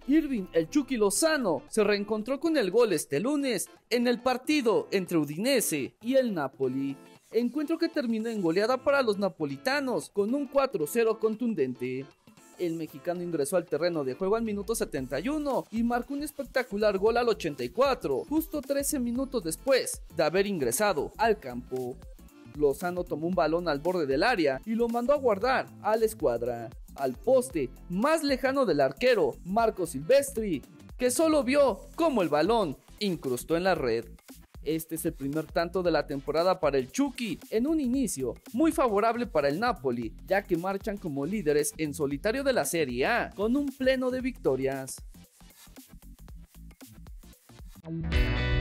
Irving "el Chucky" Lozano se reencontró con el gol este lunes en el partido entre Udinese y el Napoli. Encuentro que terminó en goleada para los napolitanos con un 4-0 contundente. El mexicano ingresó al terreno de juego al minuto 71 y marcó un espectacular gol al 84, justo 13 minutos después de haber ingresado al campo. Lozano tomó un balón al borde del área y lo mandó a guardar a la escuadra, al poste más lejano del arquero, Marco Silvestri, que solo vio cómo el balón incrustó en la red. Este es el primer tanto de la temporada para el Chucky, en un inicio muy favorable para el Napoli, ya que marchan como líderes en solitario de la Serie A, con un pleno de victorias.